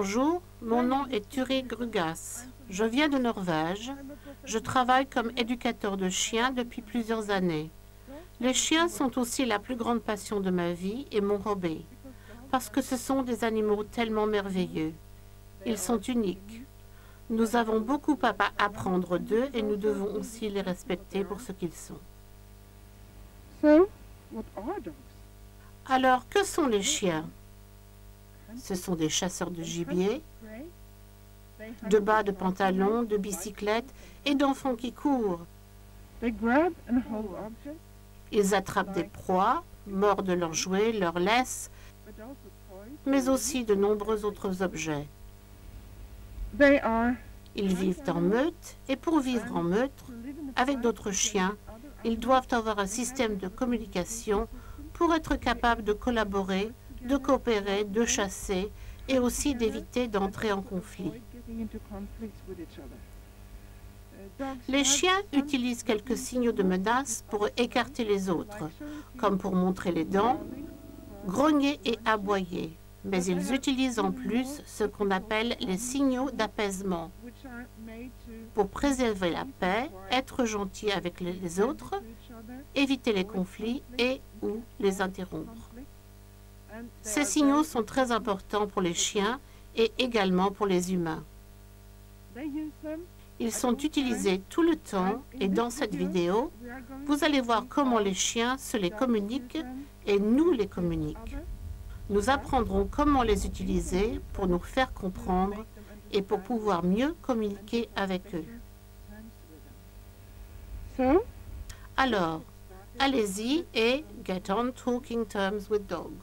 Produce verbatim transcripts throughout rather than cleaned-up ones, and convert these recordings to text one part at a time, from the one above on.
Bonjour, mon nom est Turi Grugas. Je viens de Norvège. Je travaille comme éducateur de chiens depuis plusieurs années. Les chiens sont aussi la plus grande passion de ma vie et mon hobby, parce que ce sont des animaux tellement merveilleux. Ils sont uniques. Nous avons beaucoup à apprendre d'eux et nous devons aussi les respecter pour ce qu'ils sont. Alors, que sont les chiens? Ce sont des chasseurs de gibier, de bas de pantalon, de bicyclettes et d'enfants qui courent. Ils attrapent des proies, mordent leurs jouets, leurs laisses, mais aussi de nombreux autres objets. Ils vivent en meute et pour vivre en meute, avec d'autres chiens, ils doivent avoir un système de communication pour être capables de collaborer, de coopérer, de chasser et aussi d'éviter d'entrer en conflit. Les chiens utilisent quelques signaux de menace pour écarter les autres, comme pour montrer les dents, grogner et aboyer. Mais ils utilisent en plus ce qu'on appelle les signaux d'apaisement pour préserver la paix, être gentil avec les autres, éviter les conflits et ou les interrompre. Ces signaux sont très importants pour les chiens et également pour les humains. Ils sont utilisés tout le temps et dans cette vidéo, vous allez voir comment les chiens se les communiquent et nous les communiquent. Nous apprendrons comment les utiliser pour nous faire comprendre et pour pouvoir mieux communiquer avec eux. Alors, allez-y et get on talking terms with dogs.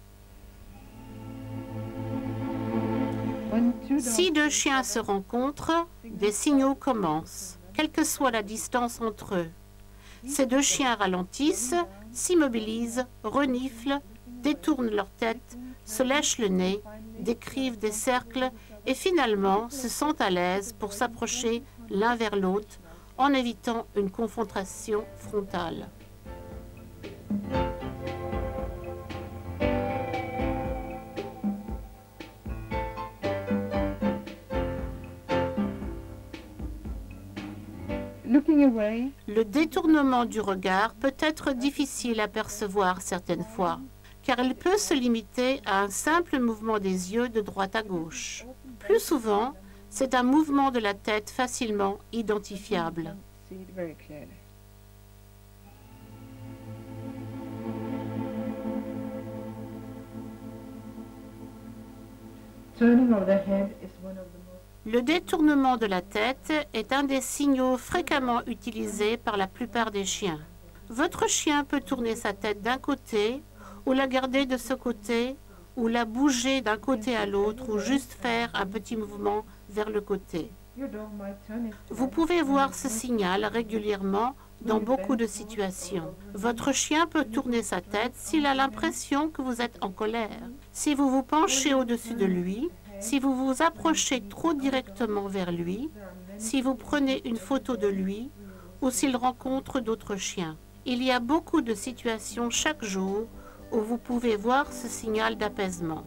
Si deux chiens se rencontrent, des signaux commencent, quelle que soit la distance entre eux. Ces deux chiens ralentissent, s'immobilisent, reniflent, détournent leur tête, se lèchent le nez, décrivent des cercles et finalement se sentent à l'aise pour s'approcher l'un vers l'autre en évitant une confrontation frontale. Le détournement du regard peut être difficile à percevoir certaines fois, car il peut se limiter à un simple mouvement des yeux de droite à gauche. Plus souvent, c'est un mouvement de la tête facilement identifiable. Le détournement de la tête est un des signaux fréquemment utilisés par la plupart des chiens. Votre chien peut tourner sa tête d'un côté, ou la garder de ce côté, ou la bouger d'un côté à l'autre, ou juste faire un petit mouvement vers le côté. Vous pouvez voir ce signal régulièrement dans beaucoup de situations. Votre chien peut tourner sa tête s'il a l'impression que vous êtes en colère. Si vous vous penchez au-dessus de lui, si vous vous approchez trop directement vers lui, si vous prenez une photo de lui ou s'il rencontre d'autres chiens. Il y a beaucoup de situations chaque jour où vous pouvez voir ce signal d'apaisement.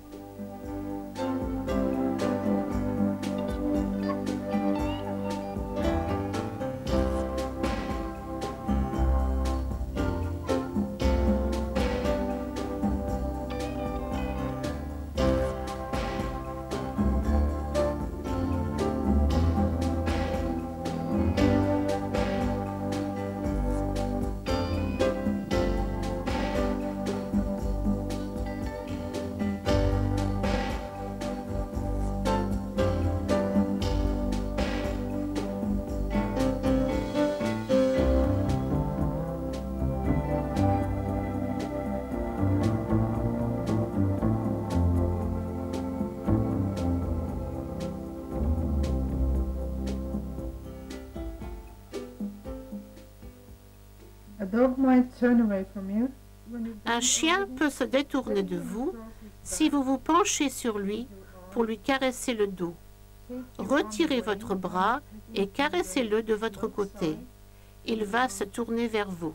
Un chien peut se détourner de vous si vous vous penchez sur lui pour lui caresser le dos. Retirez votre bras et caressez-le de votre côté. Il va se tourner vers vous.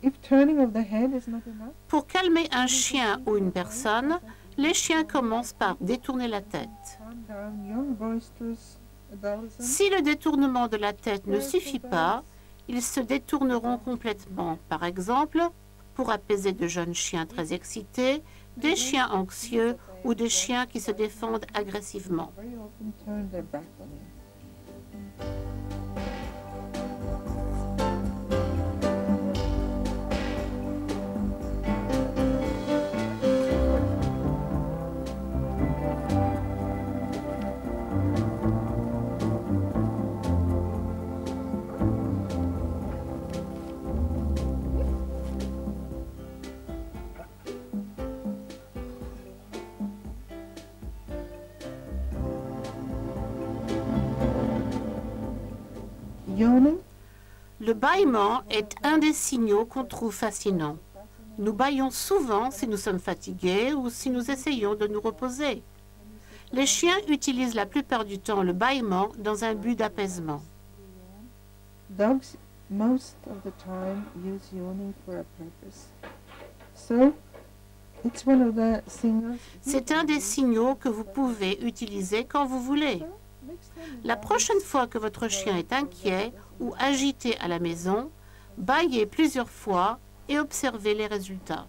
If turning of the head is not enough, Pour calmer un chien ou une personne, les chiens commencent par détourner la tête. calm down young boisterous adolescents. Si le détournement de la tête ne suffit pas, ils se détourneront complètement. Par exemple, pour apaiser de jeunes chiens très excités, des chiens anxieux ou des chiens qui se défendent agressivement. Very often turn their back on you. Yawning. Le bâillement est un des signaux qu'on trouve fascinants. Nous bâillons souvent si nous sommes fatigués ou si nous essayons de nous reposer. Les chiens utilisent la plupart du temps le bâillement dans un but d'apaisement. Dogs most of the time use yawning for a purpose. So, it's one of the signals. C'est un des signaux que vous pouvez utiliser quand vous voulez. La prochaine fois que votre chien est inquiet ou agité à la maison, bâillez plusieurs fois et observez les résultats.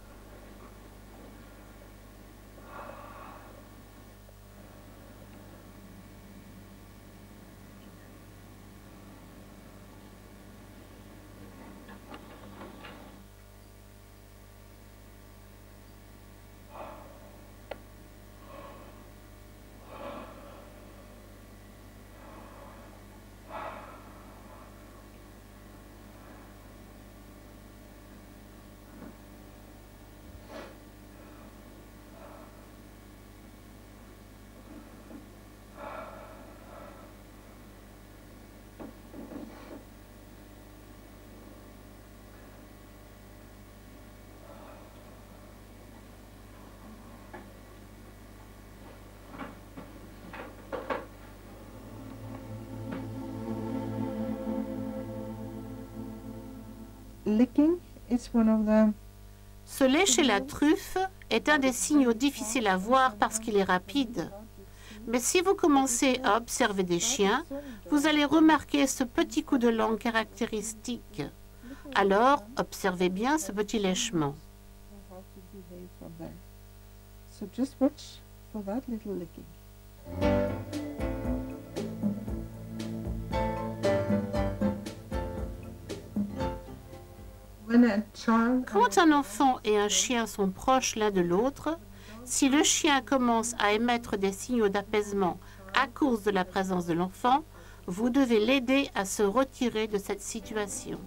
Licking is one of the Se lécher la truffe est un des signaux difficiles à voir parce qu'il est rapide. Mais si vous commencez à observer des chiens, vous allez remarquer ce petit coup de langue caractéristique. Alors, observez bien ce petit lèchement. how to behave from there. So just watch for that little licking. When a child Quand un enfant et un chien sont proches l'un de l'autre, si le chien commence à émettre des signaux d'apaisement à cause de la présence de l'enfant, vous devez l'aider à se retirer de cette situation.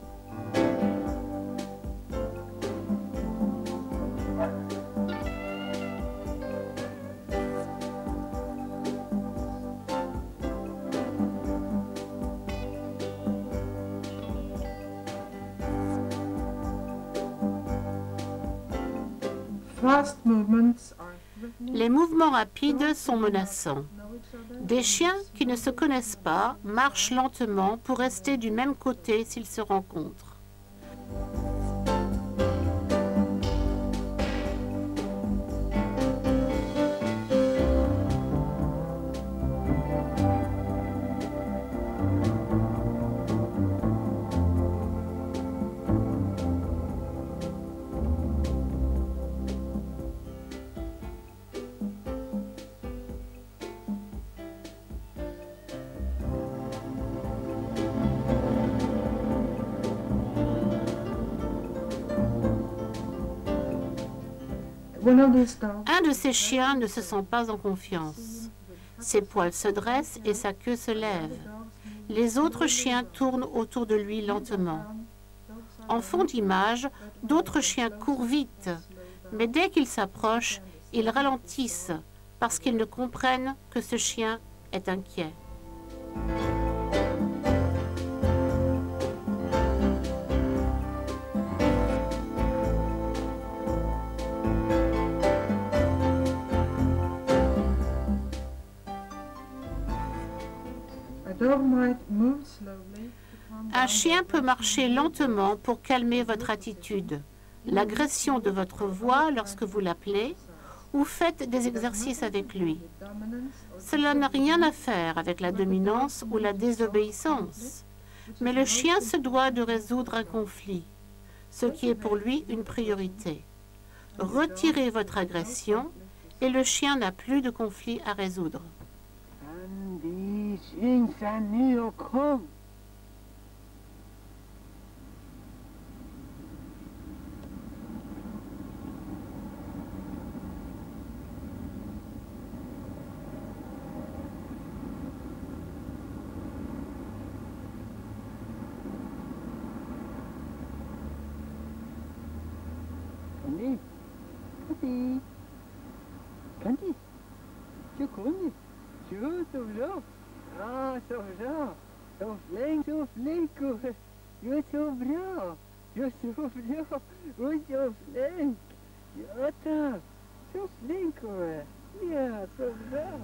fast movements are threatening, Les mouvements rapides sont menaçants. know each other, Des chiens qui ne se connaissent pas marchent lentement pour rester du même côté s'ils se rencontrent. one of these dogs Un de ces chiens ne se sent pas en confiance. Ses poils se dressent et sa queue se lève. Les autres chiens tournent autour de lui lentement. En fond d'image, d'autres chiens courent vite, mais dès qu'ils s'approchent, ils ralentissent parce qu'ils ne comprennent que ce chien est inquiet. a dog might move slowly to calm Un chien peut marcher lentement pour calmer votre attitude, l'agression de votre voix lorsque vous l'appelez, ou faites des exercices avec lui. Cela n'a rien à faire avec la dominance ou la désobéissance, mais le chien se doit de résoudre un conflit, ce qui est pour lui une priorité. Retirez votre agression et le chien n'a plus de conflit à résoudre. Candy, Candy, Candy, tu connais, tu veux sauver? Ah, sauver, sauver, sauver, sauver, je sauver, je sauver, je sauver, attends, sauver quoi, yeah, sauver.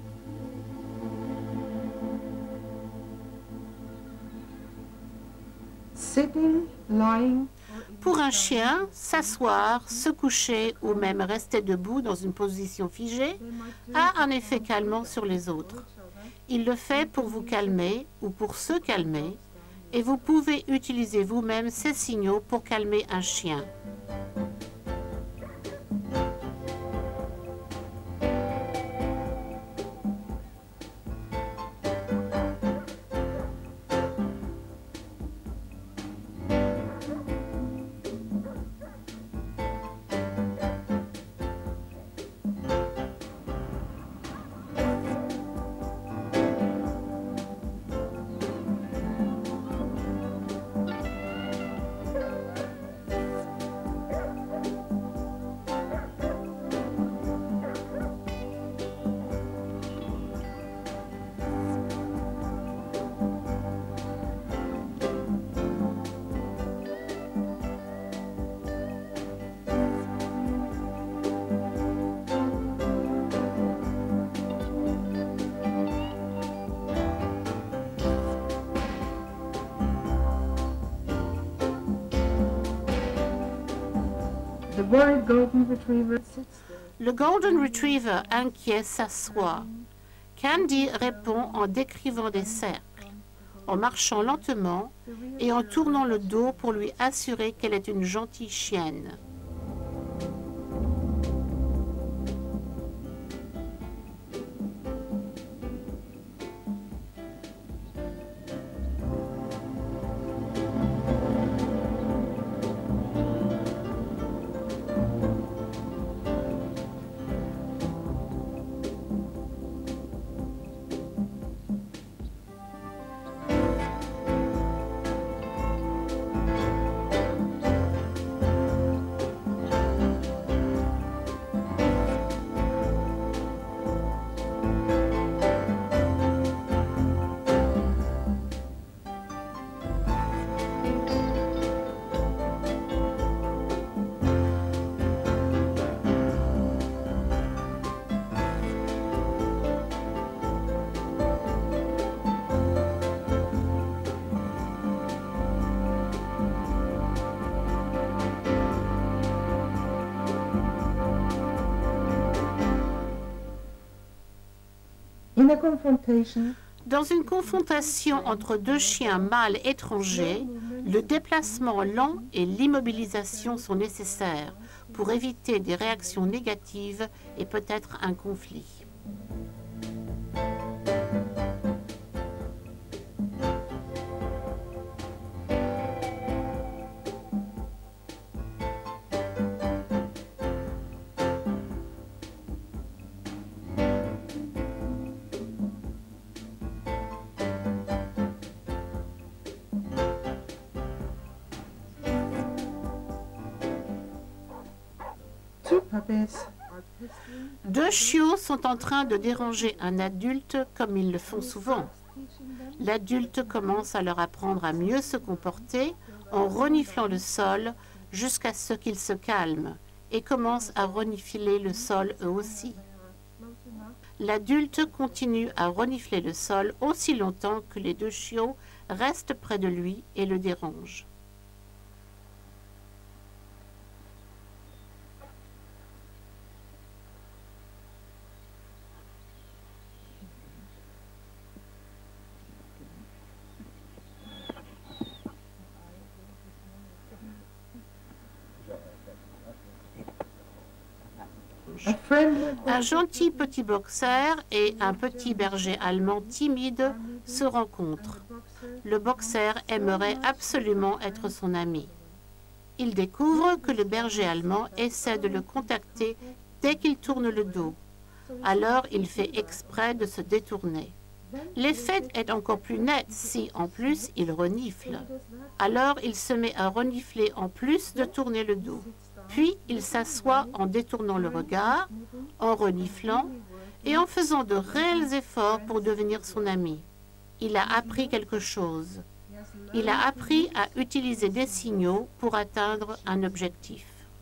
Sitting, lying. Pour un chien, s'asseoir, se coucher ou même rester debout dans une position figée a un effet calmant sur les autres. Il le fait pour vous calmer ou pour se calmer et vous pouvez utiliser vous-même ces signaux pour calmer un chien. The boy golden retriever sits there. Le Golden Retriever inquiet s'assoit. Candy répond en décrivant des cercles, en marchant lentement et en tournant le dos pour lui assurer qu'elle est une gentille chienne. In a confrontation, Dans une confrontation entre deux chiens mâles étrangers, le déplacement lent et l'immobilisation sont nécessaires pour éviter des réactions négatives et peut-être un conflit. two puppies are pestering Deux chiots sont en train de déranger un adulte comme ils le font souvent. L'adulte commence à leur apprendre à mieux se comporter en reniflant le sol jusqu'à ce qu'ils se calment et commencent à renifler le sol eux aussi. L'adulte continue à renifler le sol aussi longtemps que les deux chiots reste près de lui et le dérange. A friendly Un gentil petit boxer et un petit berger allemand timide se rencontrent. Le boxer aimerait absolument être son ami. Il découvre que le berger allemand essaie de le contacter dès qu'il tourne le dos. Alors il fait exprès de se détourner. L'effet est encore plus net si, en plus, il renifle. Alors il se met à renifler en plus de tourner le dos. Puis il s'assoit en détournant le regard, en reniflant et en faisant de réels efforts pour devenir son ami. Il a appris quelque chose. Il a appris à utiliser des signaux pour atteindre un objectif.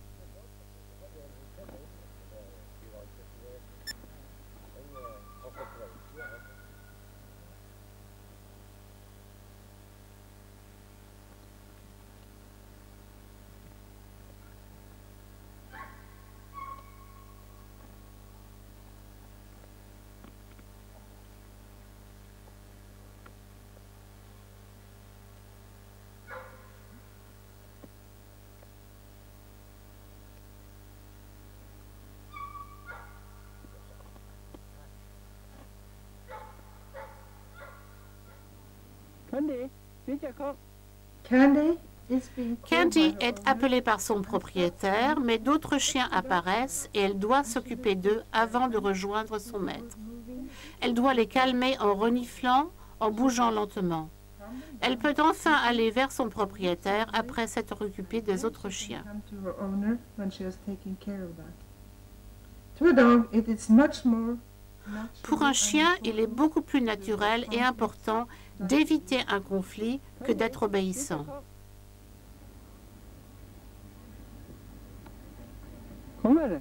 Candy, bitte komm. Candy is being called Candy by her est owner. appelée par son propriétaire, mais d'autres chiens apparaissent et elle doit s'occuper d'eux avant de rejoindre son maître. Elle doit les calmer en reniflant, en bougeant lentement. Elle peut enfin aller vers son propriétaire après s'être occupée des autres chiens. Come to her owner when she has taken care of that. To a dog, it is much more Pour un chien, il est beaucoup plus naturel et important d'éviter un conflit que d'être obéissant. Komm mal.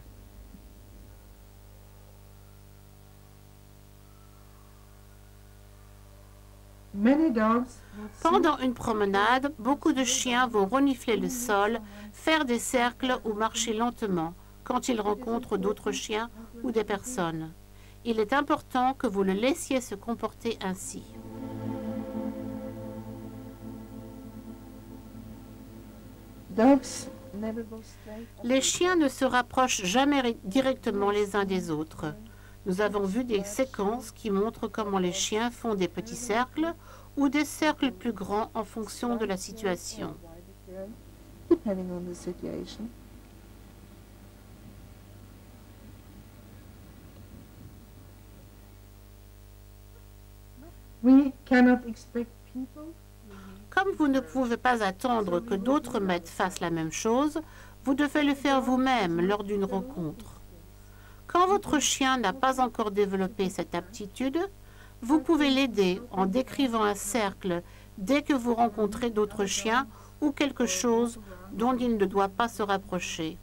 Many dogs will sit Pendant une promenade, beaucoup de chiens vont renifler le sol, faire des cercles ou marcher lentement quand ils rencontrent d'autres chiens ou des personnes. Il est important que vous le laissiez se comporter ainsi. dogs never go straight. Les chiens ne se rapprochent jamais ri- directement les uns des autres. Nous avons vu des séquences qui montrent comment les chiens font des petits cercles ou des cercles plus grands en fonction de la situation. Depending on the situation. We cannot expect people Comme vous ne pouvez pas attendre que d'autres maîtres fassent la même chose, vous devez le faire vous-même lors d'une rencontre. Quand votre chien n'a pas encore développé cette aptitude, vous pouvez l'aider en décrivant un cercle dès que vous rencontrez d'autres chiens ou quelque chose dont il ne doit pas se rapprocher.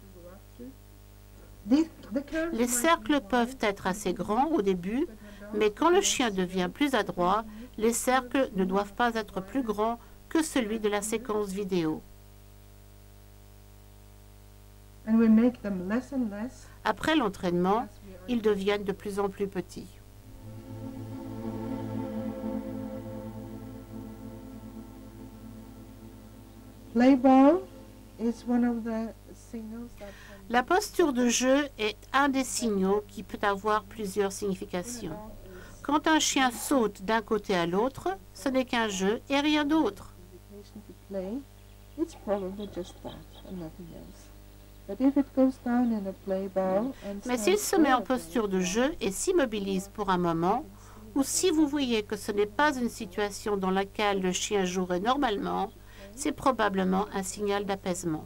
The, the current Les cercles peuvent être assez grands au début, mais quand le chien devient plus adroit, les cercles ne doivent pas être plus grands que celui de la séquence vidéo. and we make them less and less Après l'entraînement, as we are ils deviennent de plus en plus petits. play ball is one of the signals that can La posture de jeu est un des signaux qui peut avoir plusieurs significations. Quand un chien saute d'un côté à l'autre, ce n'est qu'un jeu et rien d'autre. invitation to play, it's probably just that and nothing else. But if it goes down in a play ball and Mais s'il stands se met en still, posture de jeu et s'immobilise pour un moment, ou si vous voyez que ce n'est pas une situation dans laquelle le chien jouerait normalement, c'est probablement un signal d'apaisement.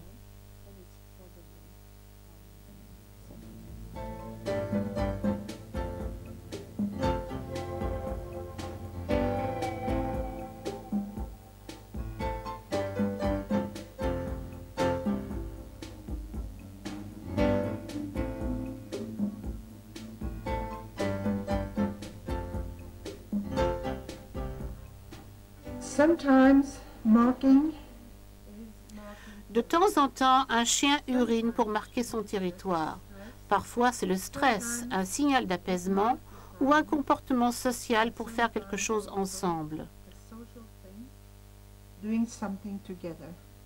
Sometimes marking De temps en temps, un chien urine pour marquer son territoire. Parfois, c'est le stress, un signal d'apaisement ou un comportement social pour faire quelque chose ensemble. a social thing, doing something together.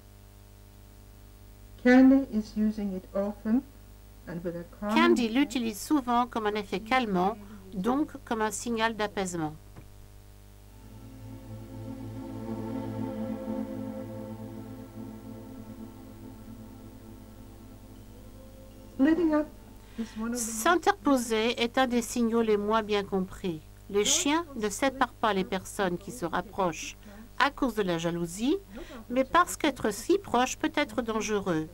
Candy is using it often and with a calming Candy effect. l'utilise souvent comme un effet calmant, donc comme un signal d'apaisement. Splitting up is one of the S'interposer est un des signaux les moins bien compris. Les chiens ne séparent pas les personnes qui se rapprochent à cause de la jalousie, mais parce qu'être si proche peut être dangereux.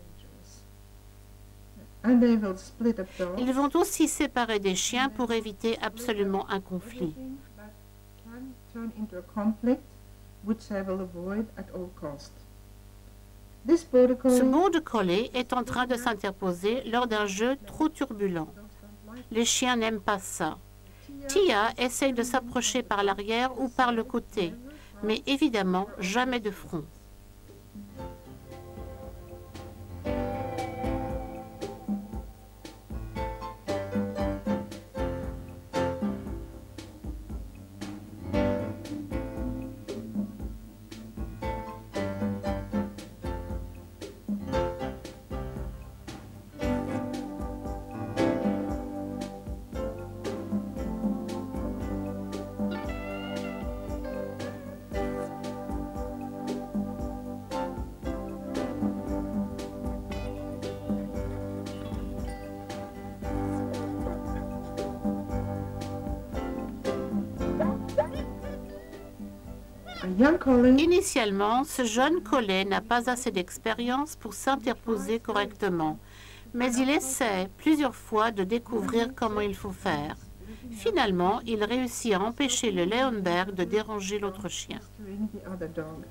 and they will split up dogs. Ils vont aussi séparer des chiens pour éviter absolument un conflit. Everything that can turn into a conflict, which they will avoid at all cost. This border Ce collie border collie est en train de s'interposer lors d'un jeu trop turbulent. Les chiens n'aiment pas ça. Tia essaye de s'approcher par l'arrière ou par le côté, mais évidemment jamais de front. a young collie Initialement, ce jeune collet n'a pas assez d'expérience pour s'interposer correctement, mais il essaie plusieurs fois de découvrir comment il faut faire. Finalement, il réussit à empêcher le Leonberg de déranger l'autre chien. pestering the other dog.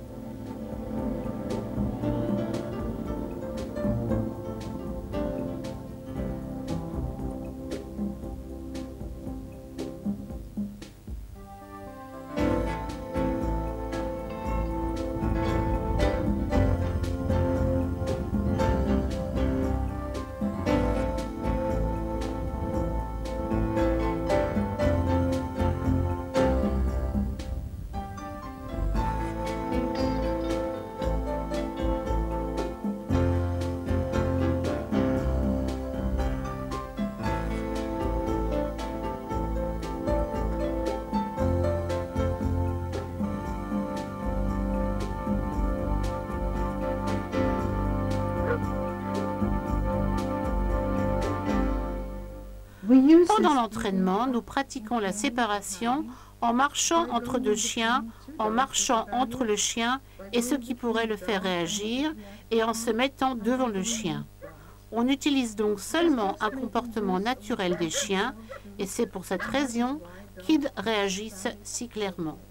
We use Pendant this l'entraînement, nous pratiquons la séparation en marchant entre deux chiens, en marchant entre le chien et ce qui pourrait le faire réagir, et en se mettant devant le chien. On utilise donc seulement un comportement naturel des chiens, et c'est pour cette raison qu'ils réagissent si clairement.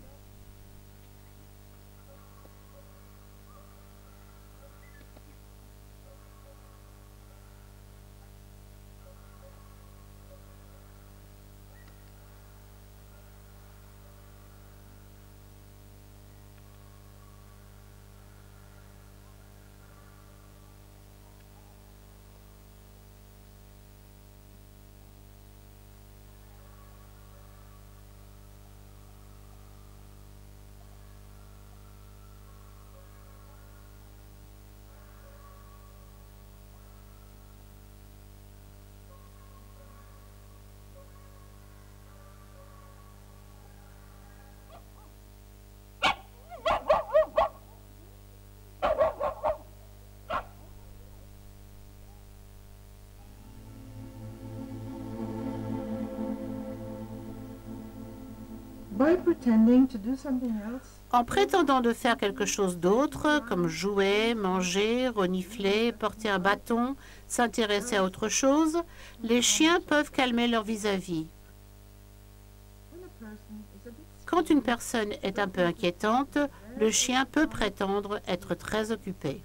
by pretending to do something else. En prétendant de faire quelque chose d'autre, comme jouer, manger, renifler, porter un bâton, s'intéresser à autre chose, les chiens peuvent calmer leur vis-à-vis. When a person is a bit Quand une personne est un peu inquiétante, le chien peut prétendre être très occupé.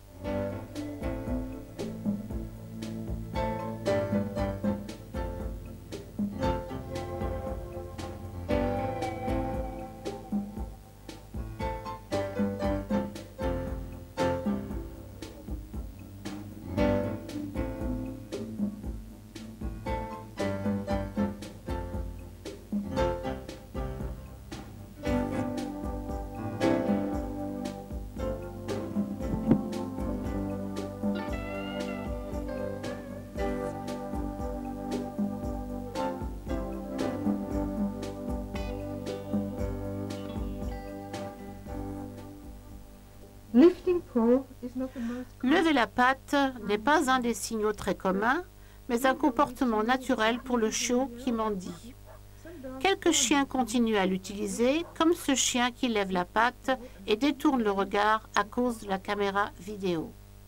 paw is not the most common. Lever la patte n'est pas un des signaux très communs, mais un comportement naturel pour le chiot qui mendie. Quelques chiens continuent à l'utiliser, comme ce chien qui lève la patte et détourne le regard à cause de la caméra vidéo.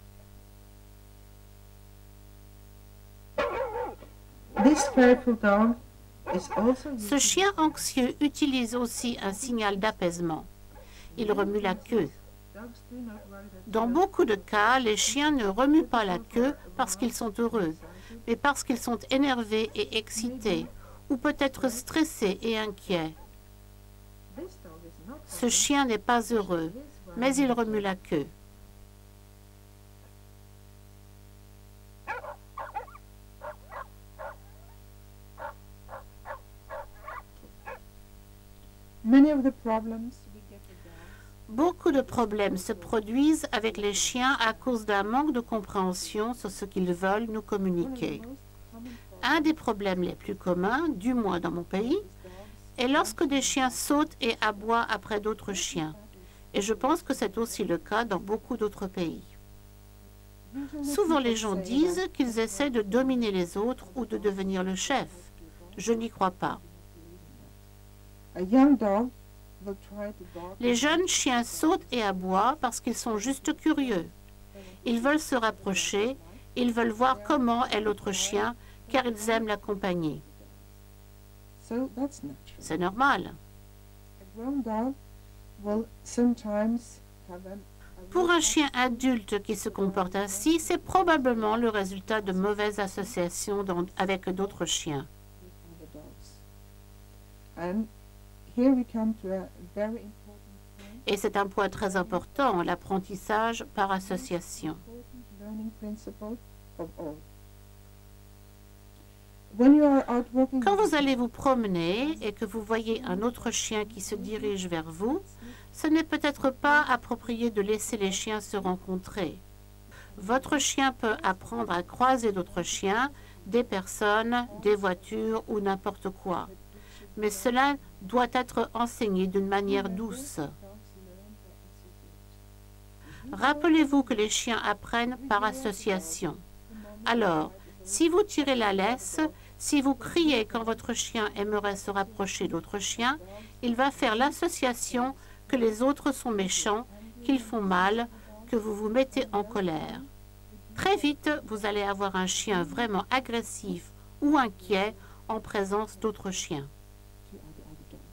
This fearful dog is also Ce chien anxieux utilise aussi un signal d'apaisement. Il remue la queue. dogs do not worry that Dans beaucoup de cas, les chiens ne remuent pas la queue parce qu'ils sont heureux, mais parce qu'ils sont énervés et excités, ou peut-être stressés et inquiets. this dog is not Ce chien n'est pas heureux, mais il remue la queue. many of the problems we get with dogs Beaucoup de problèmes se produisent avec les chiens à cause d'un manque de compréhension sur ce qu'ils veulent nous communiquer. Un des problèmes les plus communs, du moins dans mon pays, est lorsque des chiens sautent et aboient après d'autres chiens. Et je pense que c'est aussi le cas dans beaucoup d'autres pays. Souvent les gens disent qu'ils essaient de dominer les autres ou de devenir le chef. Je n'y crois pas. a young dog will try to bark Les jeunes chiens sautent et aboient parce qu'ils sont juste curieux. Ils veulent se rapprocher, ils veulent voir comment est l'autre chien, car ils aiment l'accompagner. so that's natural. C'est normal. A grown dog will sometimes have an a Pour un chien adulte qui se comporte ainsi, c'est probablement le résultat de mauvaises associations dans- avec d'autres chiens. with other dogs. And here we come to a very important point, Et c'est un point très important, l'apprentissage par association. important learning principle of all. When you are out walking Quand with vous allez vous promener et que vous voyez un autre chien qui se dirige vers vous, ce n'est peut-être pas approprié de laisser les chiens se rencontrer. Votre chien peut apprendre à croiser d'autres chiens, des personnes, des voitures ou n'importe quoi. Mais cela doit être enseigné d'une manière douce. Rappelez-vous que les chiens apprennent par association. Alors, si vous tirez la laisse, si vous criez quand votre chien aimerait se rapprocher d'autres chiens, il va faire l'association que les autres sont méchants, qu'ils font mal, que vous vous mettez en colère. Très vite, vous allez avoir un chien vraiment agressif ou inquiet en présence d'autres chiens. to other, other dogs.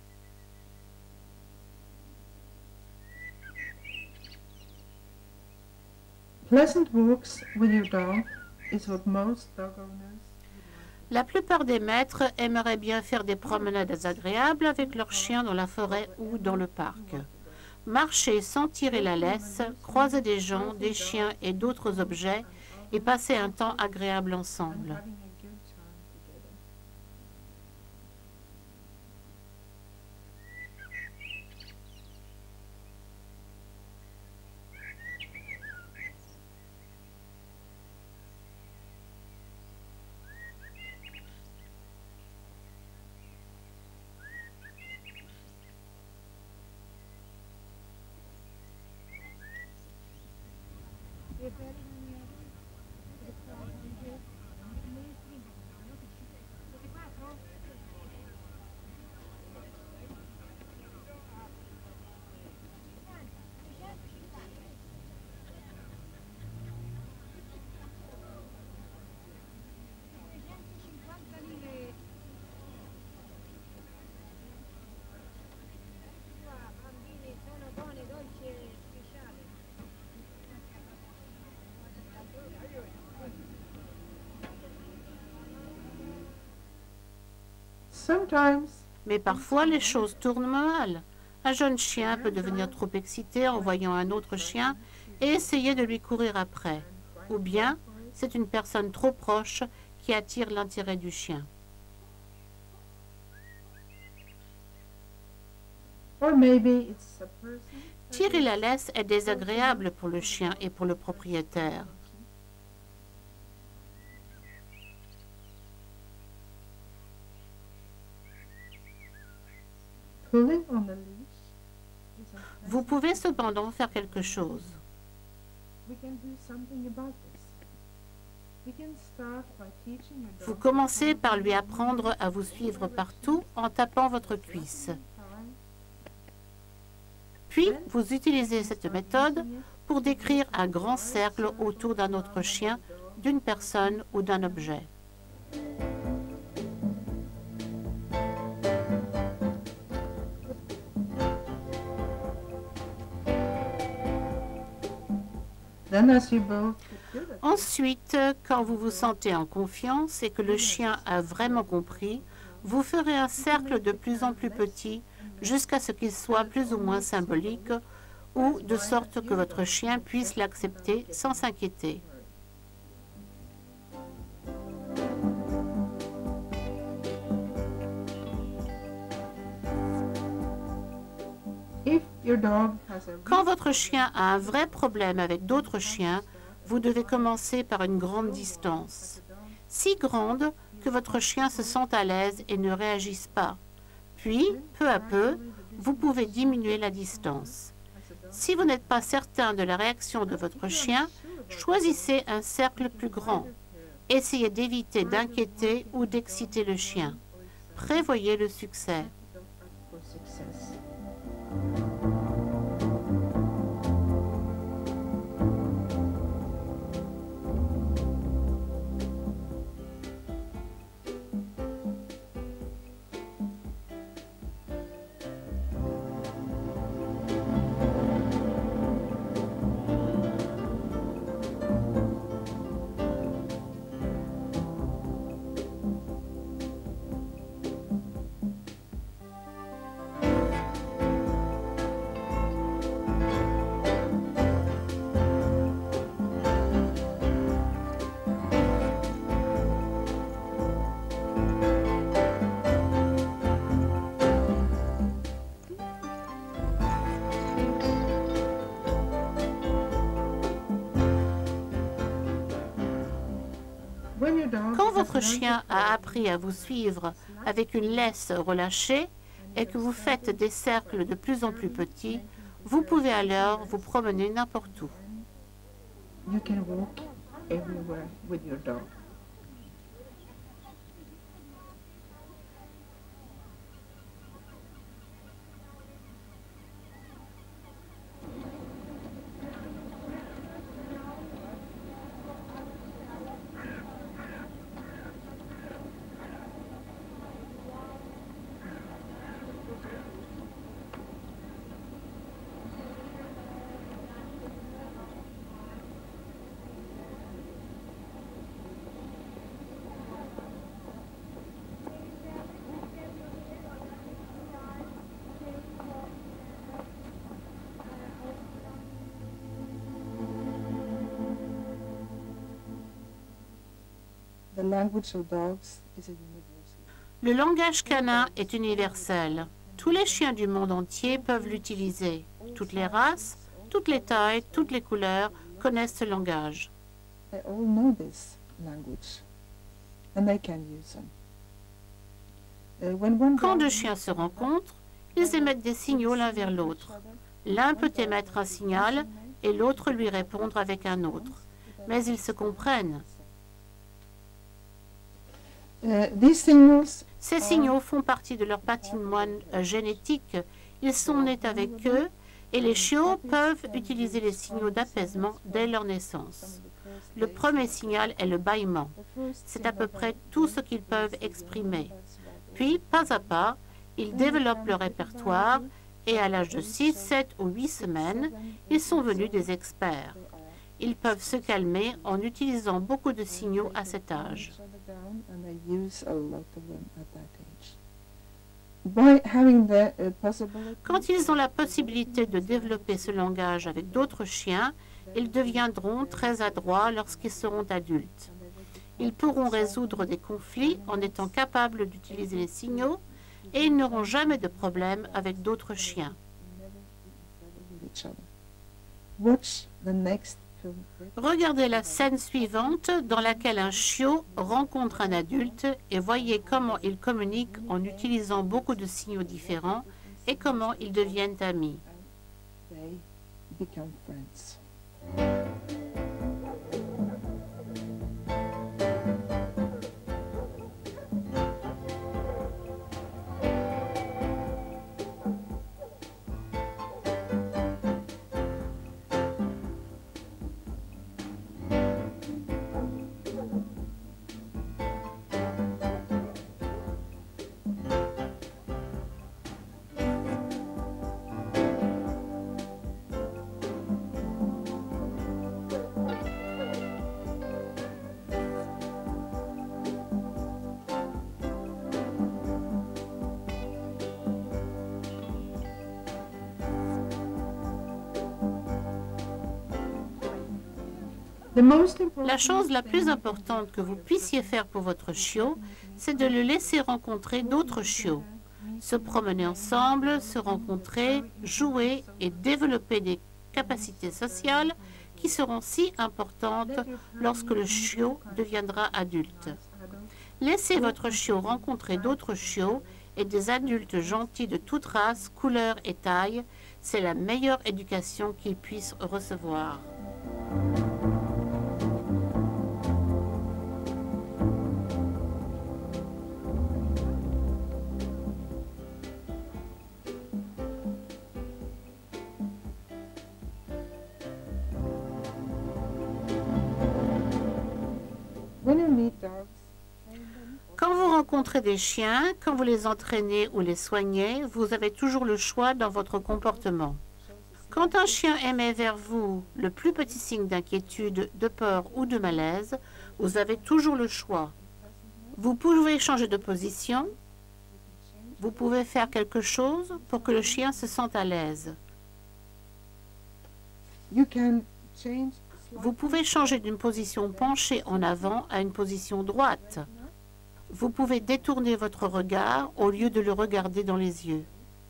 Pleasant walks with your dog is what most dog owners La plupart des maîtres aimeraient bien faire des promenades agréables avec leurs chiens dans la forêt ou dans le parc. Marcher sans tirer la laisse, croiser des gens, des chiens et d'autres objets et passer un temps agréable ensemble. having a good time together. Sometimes Mais parfois, les choses tournent mal. Un jeune chien peut devenir trop excité en voyant un autre chien et essayer de lui courir après. Ou bien, c'est une personne trop proche qui attire l'intérêt du chien. or maybe it's a person Tirer la laisse est désagréable pour le chien et pour le propriétaire. pulling on the leash is a Vous pouvez cependant faire quelque chose. we can do something about this. We can start by teaching your dog Vous commencez par lui apprendre à vous suivre partout en tapant votre cuisse. Puis, vous utilisez cette méthode pour décrire un grand cercle autour d'un autre chien, d'une personne ou d'un objet. Then as you both Ensuite, quand vous vous sentez en confiance et que le chien a vraiment compris, vous ferez un cercle de plus en plus petit jusqu'à ce qu'il soit plus ou moins symbolique ou de sorte que votre chien puisse l'accepter sans s'inquiéter. if your dog has a Quand votre chien a un vrai problème avec d'autres chiens, vous devez commencer par une grande distance, si grande que votre chien se sente à l'aise et ne réagisse pas. Puis, peu à peu, vous pouvez diminuer la distance. Si vous n'êtes pas certain de la réaction de votre chien, choisissez un cercle plus grand. Essayez d'éviter d'inquiéter ou d'exciter le chien. Prévoyez le succès. for success. When your dog Quand has votre learned chien a appris à vous suivre avec une laisse relâchée et que vous faites des cercles de plus en plus petits, vous pouvez alors vous promener n'importe où. you can walk everywhere with your dog. The language of dogs is a universal. Le langage canin est universel. Tous les chiens du monde entier peuvent l'utiliser. Toutes les races, toutes les tailles, toutes les couleurs connaissent ce langage. They all know this language, and they can use them. Uh, when one Quand dog deux chiens se rencontrent, ils émettent des signaux l'un vers l'autre. L'un peut émettre un signal et l'autre lui répondre avec un autre. Mais ils se comprennent. Uh, these signals Ces signaux font partie de leur patrimoine euh, génétique. Ils sont nés avec eux et les chiots peuvent utiliser les signaux d'apaisement dès leur naissance. Le premier signal est le bâillement. C'est à peu près tout ce qu'ils peuvent exprimer. Puis, pas à pas, ils développent leur répertoire et à l'âge de six, sept ou huit semaines, ils sont venus des experts. Ils peuvent se calmer en utilisant beaucoup de signaux à cet âge. and they use a lot of them at that age. By having the uh, possibility Quand ils ont la possibilité de développer ce langage avec d'autres chiens, ils deviendront très adroits lorsqu'ils seront adultes. Ils pourront résoudre des conflits en étant capables d'utiliser les signaux et ils n'auront jamais de problème avec d'autres chiens. with each other. Watch the next film clip. Regardez la scène suivante dans laquelle un chiot rencontre un adulte et voyez comment ils communiquent en utilisant beaucoup de signaux différents et comment ils deviennent amis. They become friends. The most important La chose la plus thing importante que vous puissiez faire pour votre chiot, c'est de le laisser rencontrer d'autres chiots, se promener ensemble, se rencontrer, jouer et développer des capacités sociales qui seront si importantes lorsque le chiot deviendra adulte. Laissez votre chiot rencontrer d'autres chiots et des adultes gentils de toute race, couleur et taille. C'est la meilleure éducation qu'il puisse recevoir. when you meet dogs, Quand vous rencontrez des chiens, quand vous les entraînez ou les soignez, vous avez toujours le choix dans votre comportement. Quand un chien émet vers vous le plus petit signe d'inquiétude, de peur ou de malaise, vous avez toujours le choix. Vous pouvez changer de position, vous pouvez faire quelque chose pour que le chien se sente à l'aise. you can change Vous pouvez changer d'une position penchée en avant à une position droite. Vous pouvez détourner votre regard au lieu de le regarder dans les yeux.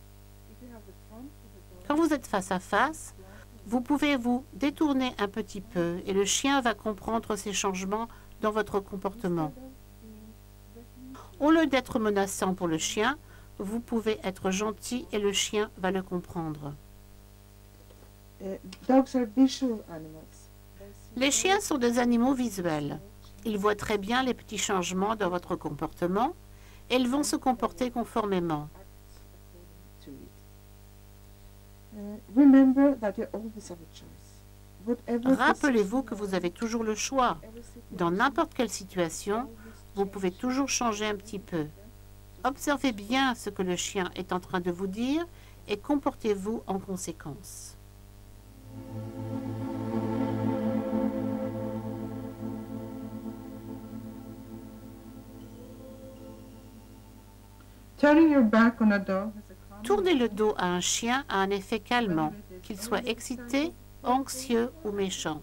Quand vous êtes face à face, vous pouvez vous détourner un petit peu et le chien va comprendre ces changements dans votre comportement. Au lieu d'être menaçant pour le chien, vous pouvez être gentil et le chien va le comprendre. uh, dogs are visual animals. Les chiens sont des animaux visuels. Ils voient très bien les petits changements dans votre comportement et ils vont se comporter conformément. To it. Uh, remember that you always have a choice. Whatever the Rappelez-vous que vous avez toujours le choix. situation, Dans n'importe quelle situation, vous pouvez toujours changer un petit peu. Observez bien ce que le chien est en train de vous dire et comportez-vous en conséquence. turning your back on a dog has a calming Tourner le dos à un chien a un effet calmant, qu'il soit excité, anxieux ou méchant.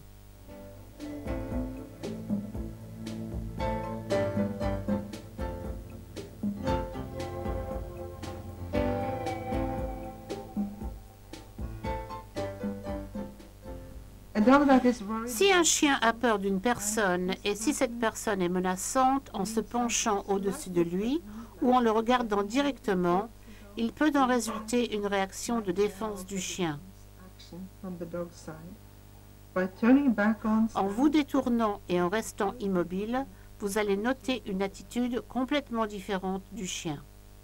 a dog that is worried. Si un chien a peur d'une personne et si cette personne est menaçante en se penchant au-dessus de lui ou en le regardant directement, il peut en résulter une réaction de défense du chien. Action from the dog's side. By turning back on En vous détournant et en restant immobile, vous allez noter une attitude complètement différente du chien.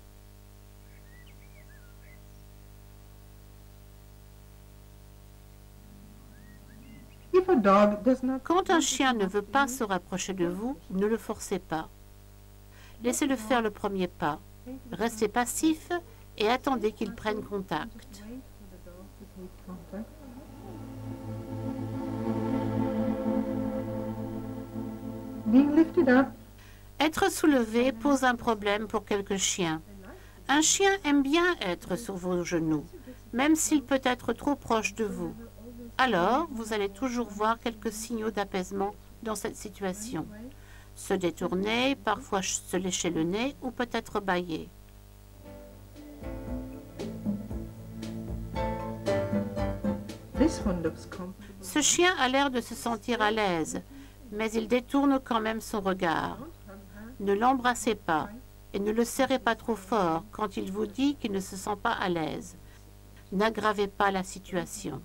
if a dog does not Quand un chien ne veut pas se rapprocher de vous, ne le forcez pas. Laissez-le faire le premier pas. Restez passif et attendez qu'il prenne contact. wait for the dog to take contact. Being lifted up, Être soulevé pose un problème pour quelques chiens. Un chien aime bien être sur vos genoux, même s'il peut être trop proche de vous. Alors, vous allez toujours voir quelques signaux d'apaisement dans cette situation. Se détourner, parfois se lécher le nez ou peut-être bâiller. this one looks comfortable. Ce chien a l'air de se sentir à l'aise, mais il détourne quand même son regard. Ne l'embrassez pas et ne le serrez pas trop fort quand il vous dit qu'il ne se sent pas à l'aise. N'aggravez pas la situation.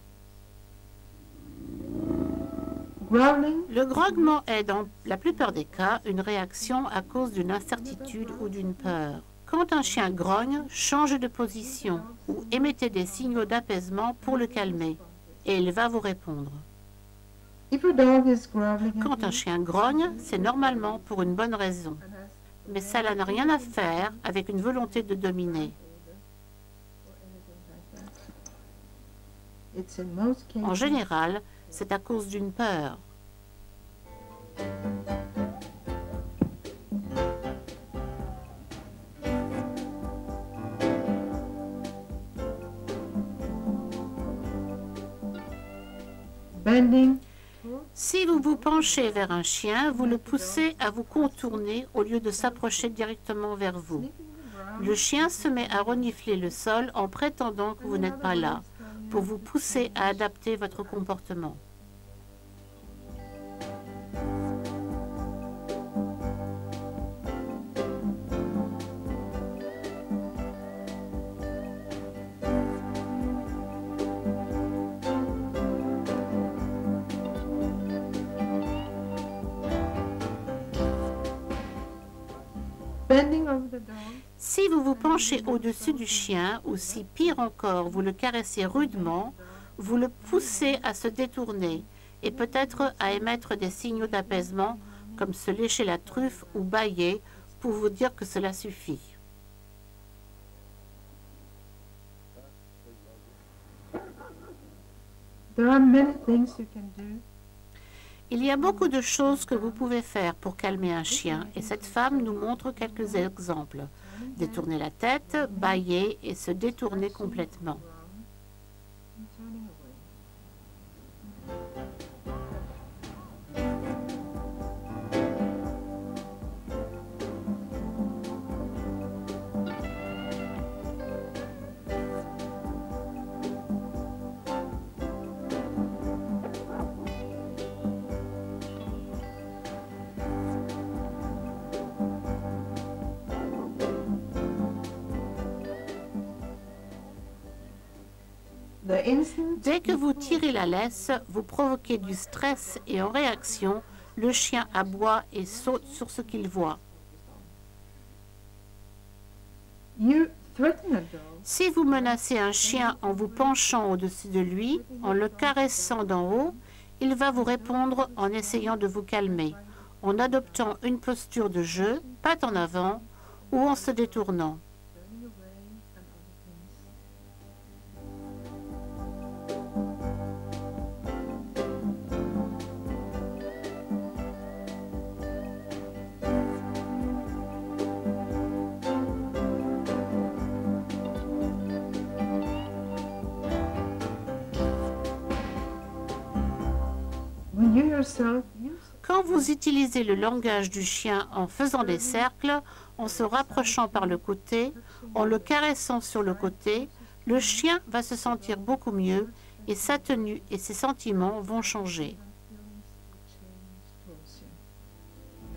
Growling, Le grognement est dans la plupart des cas une réaction à cause d'une incertitude ou d'une peur. Quand un chien grogne, changez de position ou émettez des signaux d'apaisement pour le calmer et il va vous répondre. if a dog is growling at Quand un you chien grogne, c'est normalement pour une bonne raison, and has mais ça n'a rien à faire avec une volonté de dominer. or anything like that, it's in most cases En général, c'est à cause d'une peur. bending, Si vous vous penchez vers un chien, vous le poussez à vous contourner au lieu de s'approcher directement vers vous. Le chien se met à renifler le sol en prétendant que vous n'êtes pas là, pour vous pousser à adapter votre comportement. Bending over the dog. Si vous vous penchez au-dessus du chien, ou si pire encore, vous le caressez rudement, vous le poussez à se détourner et peut-être à émettre des signaux d'apaisement comme se lécher la truffe ou bâiller pour vous dire que cela suffit. There are many things you can do. Il y a beaucoup de choses que vous pouvez faire pour calmer un chien et cette femme nous montre quelques exemples. Détourner la tête, bâiller et se détourner complètement. And turning away. The instant Dès que vous tirez la laisse, vous provoquez du stress et en réaction, le chien aboie et saute sur ce qu'il voit. you threaten a dog, Si vous menacez un chien en vous penchant au-dessus de lui, en le caressant d'en haut, il va vous répondre en essayant de vous calmer, en adoptant une posture de jeu, patte en avant, ou en se détournant. turning away, and other things. When you yourself use Quand vous utilisez le langage du chien en faisant des cercles, en se rapprochant par le côté, en le caressant sur le côté, le chien va se sentir beaucoup mieux et sa tenue et ses sentiments vont changer. feelings will change towards you.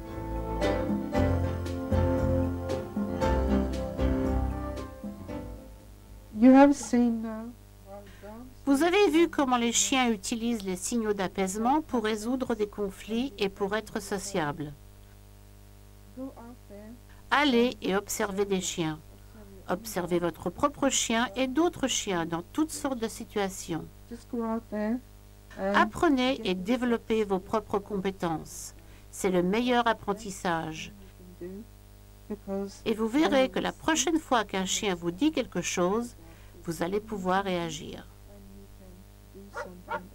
You have seen now how dogs Vous avez vu comment les chiens utilisent les signaux d'apaisement pour résoudre des conflits et pour être sociables. go out there, Allez et observez des chiens. Observez votre propre chien et d'autres chiens dans toutes sortes de situations. just go out there and Apprenez et développez vos propres compétences. C'est le meilleur apprentissage. you can do because Et vous verrez que la prochaine fois qu'un chien vous dit quelque chose, vous allez pouvoir réagir. then you can do something